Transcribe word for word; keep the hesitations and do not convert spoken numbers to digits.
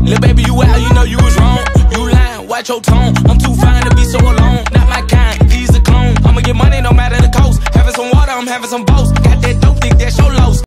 Lil' baby, you out, you know you was wrong. You lying, watch your tone. I'm too fine to be so alone. Not my kind, he's a clone. I'ma get money no matter the cost. Having some water, I'm having some boats. Got that dope, think that's your low.